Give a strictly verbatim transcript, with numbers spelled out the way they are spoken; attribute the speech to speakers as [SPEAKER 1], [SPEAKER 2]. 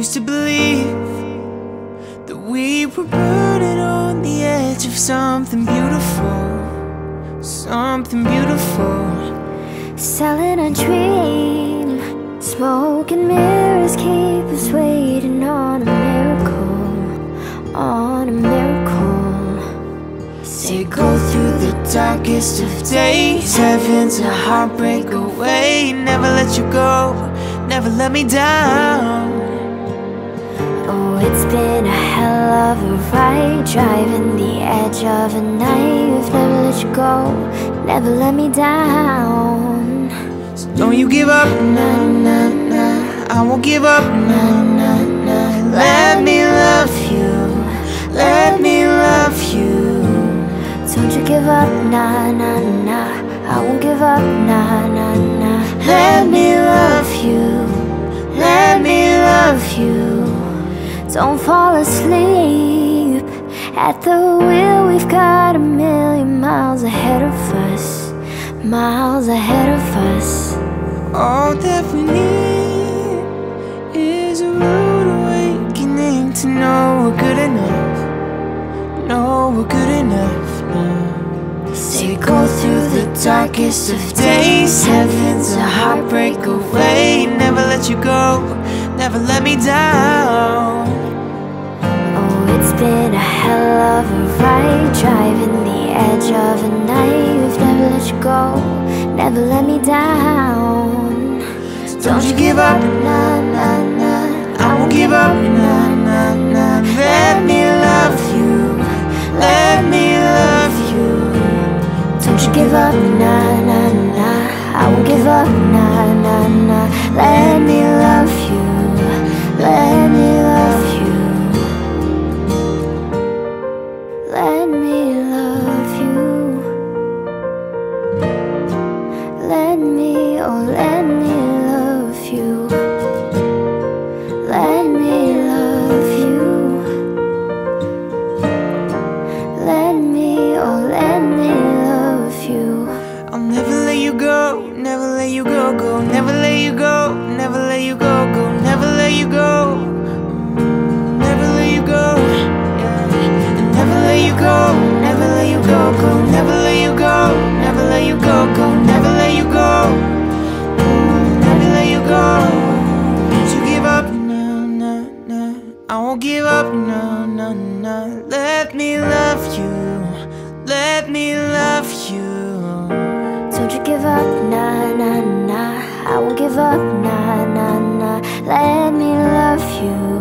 [SPEAKER 1] used to believe that we were burning on the edge of something beautiful, something beautiful.
[SPEAKER 2] Selling a dream, smoke and mirrors keep us waiting on a miracle, on a miracle.
[SPEAKER 1] Say go through the darkest of days, heaven's a heartbreak away. Never let you go, never let me down.
[SPEAKER 2] Oh, it's been a hell of a ride, driving the edge of a knife. Never let you go, never let me down.
[SPEAKER 1] So don't you give up, nah, nah, nah. I won't give up, nah, nah, nah. Let me love you, let me love you.
[SPEAKER 2] Don't you give up, nah, nah, nah. I won't give up, nah, nah, nah.
[SPEAKER 1] Let me love you, let me love you.
[SPEAKER 2] Don't fall asleep at the wheel. We've got a million miles ahead of us, miles ahead of us.
[SPEAKER 1] All that we need is a rude awakening to know we're good enough, know we're good enough now. Say go through the darkest of days, heaven's a heartbreak away. Never let you go, never let me down.
[SPEAKER 2] Oh, it's been a hell of a ride, driving the edge of a knife. Never let you go, never let me down.
[SPEAKER 1] So don't you give up, nah, nah, nah. I won't give up, nah, nah, nah. Let me love you, let me love you.
[SPEAKER 2] Don't you give up, nah, nah, nah. I won't give up, nah, nah, nah. Let me love you, let me love you. Let me love you. Let me, oh let me love you. Let me love you. Let me, oh let me love you.
[SPEAKER 1] I'll never let you go, never let you go, go. Never let you go, never let you go, go. Never let you go, mm, never let you go, yeah. And never let you go, never let you go, go. Never let you go, never let you go, go. Never let you go, mm, never let you go. Don't you give up, no, no, no. I won't give up, no, no, no. Let me love you, let me love you.
[SPEAKER 2] Don't you give up, nah, nah, nah. I won't give up, nah, nah, nah. Let me love you.